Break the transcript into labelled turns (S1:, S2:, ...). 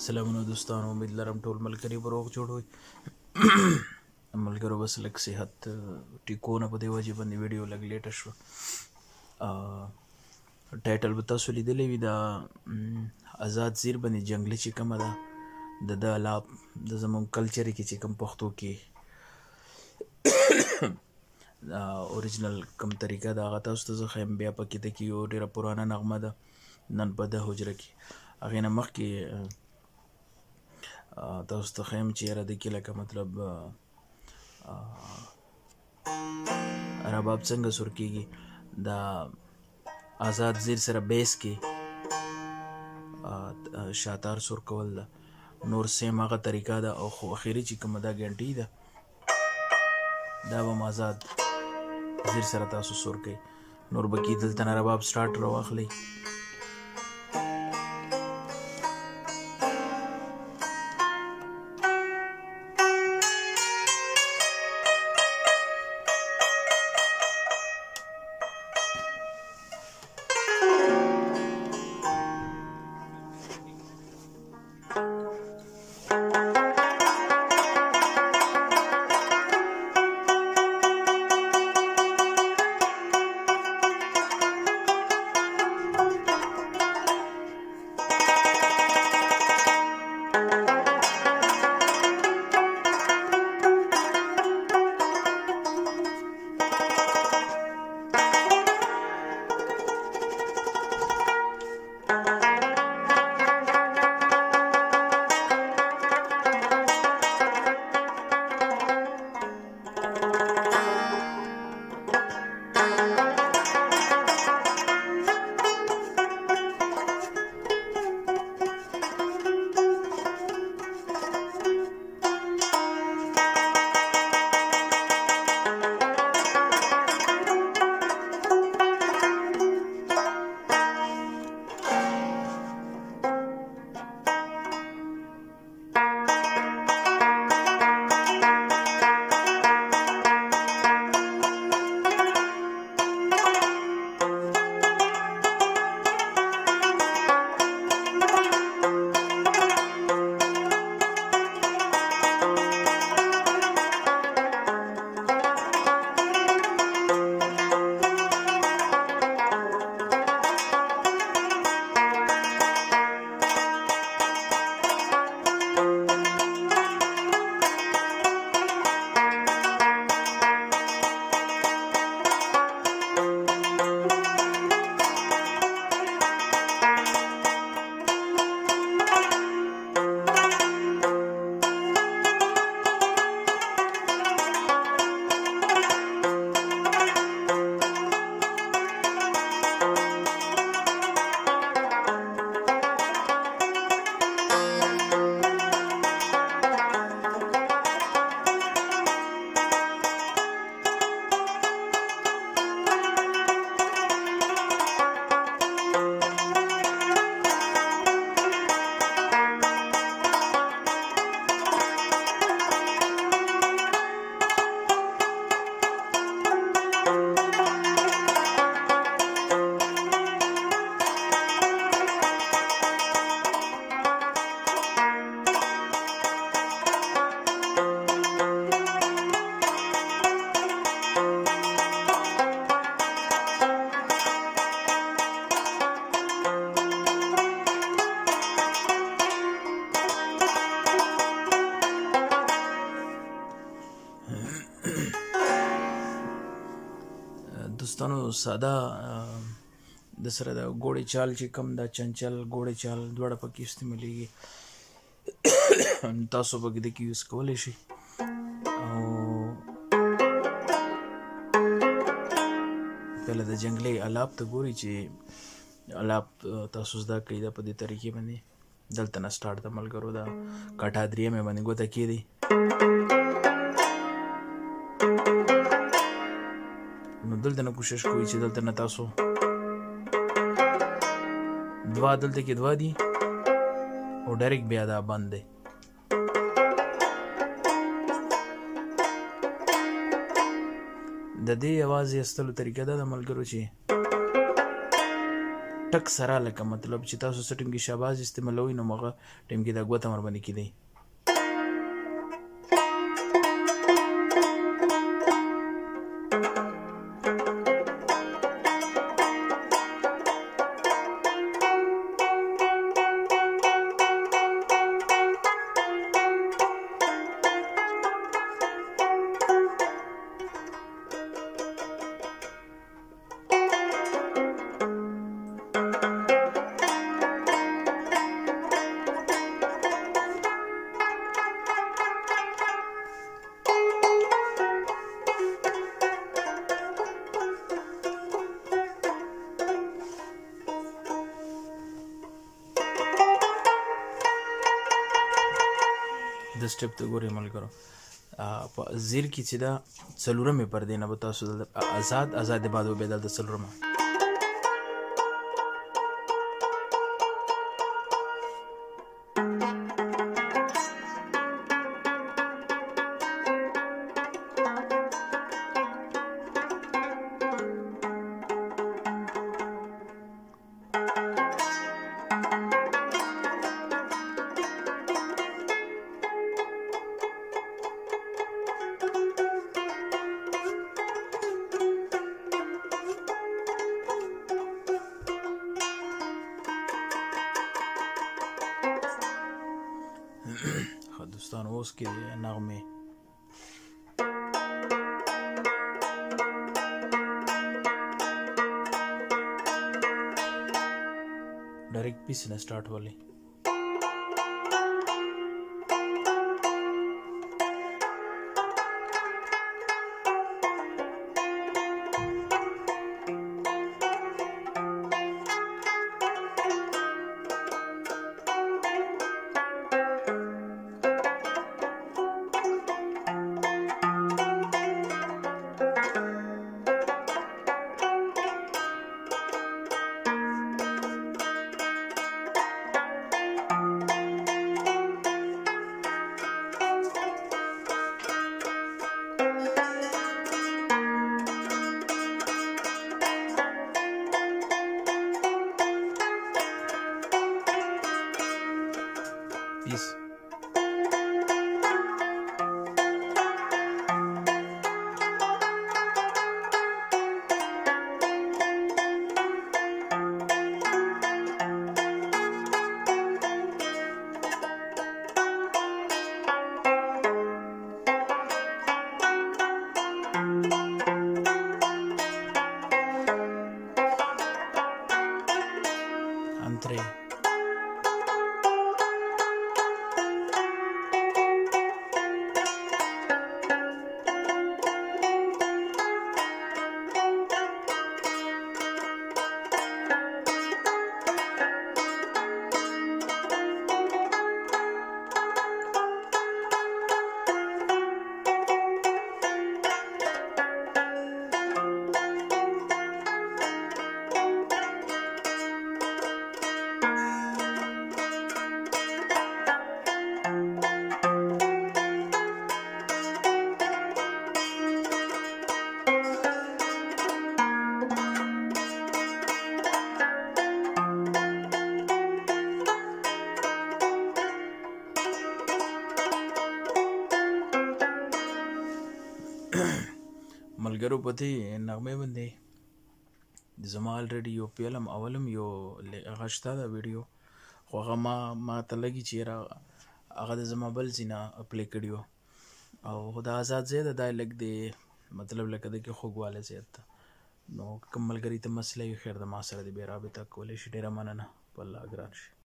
S1: سلامونه دوستانو، امید لرم ټول ملګري به روغ جوړ وي. ملګرو بس لږ صحت ټیکونه په دې وجې باندې ویډیو لږ لیټه شوه. ټایټل به تاسو لیدلی وي، دا آزاد زیر باندې جنګلي چې کومه ده د ده الاپ د زمونږ کلچر کې چې کوم پښتو کې اوریجنل کوم طریقه ده هغه تاسو ته زه ښیم. بیا پکې ده کې یو ډېره پرانه نغمه ده نن په ده حجره کې. هغې نه مخکې تاسو ته ښیم چې یاره ده کې لکه مطلب رباب څنګه سور کېږي. دا آزاد زیر سره بیس کې شاتار سور کول ده، نور سیم هغه طریقه ده. او خو اخري چې کومه دا ګنټۍ ده دا به آزاد زیر سره تاسو سور کوي. نور به کې دلته نه رباب سټارټ راواخلئ. دوستانو ساده د سره د ګوړې چال چې کم دا چنچل ګوړې چال دواړه پکې استعمالیږي. تاسو پکې د کې یوز کولی شئ. او پهله د جنګلي الاپ ته ګوري چې الاپ تاسو زده کړئ دا په دې طریقې باندې دلته نه سټارټ د ملګرو دا کاټه درېیمې باندې ګوته کېدی. نو دلته نه کوشش کوئ چې دلته نه تاسو دوا دلته کې دوا دي او ډایرکټ بیا دا بند دی. د دې اواز ایستلو طریقه دا د ملګرو چې ټک سره لکه مطلب چې تاسو څه ټیم کې شهباز استعمالوئ نو هغه ټیم کې دا ګوته ورباندې کېدی. د سټپ ته ګورئ ملګرو په زیر کې چې دا څلورمې پردې نه به تاسو آزاد باد وبېدل د څلورمه دوستان اوس کې نغمې ډایرکټ پیس نه سٹارټ ولې پیس انترے ملګرو په دې نغمې باندې زما الریډي یو فلم اولم یو هغه شته دا ویډیو خو هغه ما ته لګي چې هغه د زما بل ځینه پلی کړي وو او دا آزاد زیاده دا لږ دی مطلب لکه د کې خوږوالی زیات ده نو کوم ملګري ته مسله وي خیر د ما سره د بیا رابطه کولی شي ډېره مننه په الله ګران شي